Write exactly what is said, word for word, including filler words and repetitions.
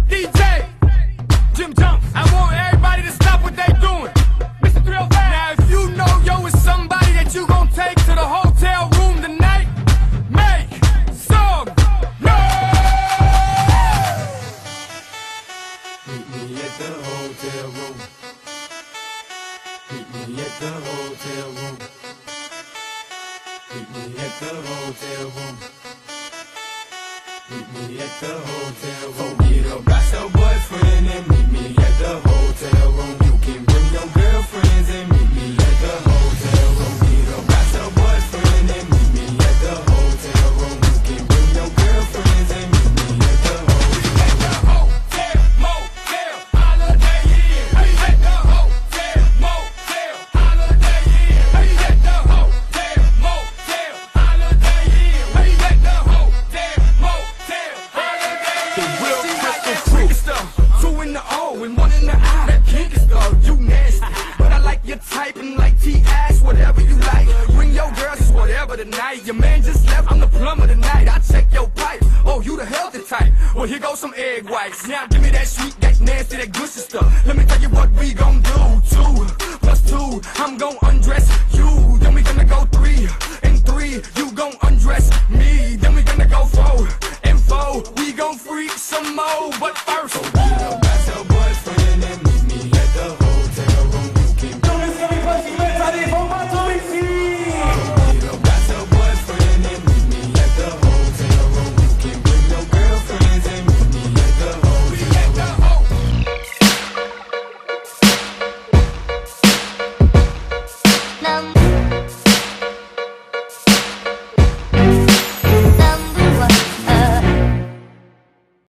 D J Jim Jumps. I want everybody to stop what they doing. Mister three oh five. Now if you know yo is somebody that you gon' take to the hotel room tonight, make some noise. Meet me at the hotel room. Meet me at the hotel room. Meet me at the hotel room. Meet me at the hotel room. Forget about your boyfriend and meet me at the hotel room. You can bring your girlfriends and meet me at the hotel room. Forget about your boyfriend and meet me at the hotel room. You can bring your girlfriends and meet me at the hotel. At the hotel, motel, Holiday Inn. At the hotel, motel, Holiday Inn. At the hotel, motel, Holiday Inn. At the hotel, motel, Holiday Inn. The real crystal crew stuff. Two in the O and one in the I. That pink stuff, you nasty. But I like your type and like T-Ass, whatever you like. Bring your girls, it's whatever tonight. Your man just left, I'm the plumber tonight. I check your pipe. Oh, you the healthy type. Well, here goes some egg whites. Now give me that sweet, that nasty, that gushy stuff. Let me tell you what we gon' do. Two plus two, I'm gon' undress you. Then we gonna go three and three, you gon' undress me. Then we gonna go four and four, we gon' freak some more. But first,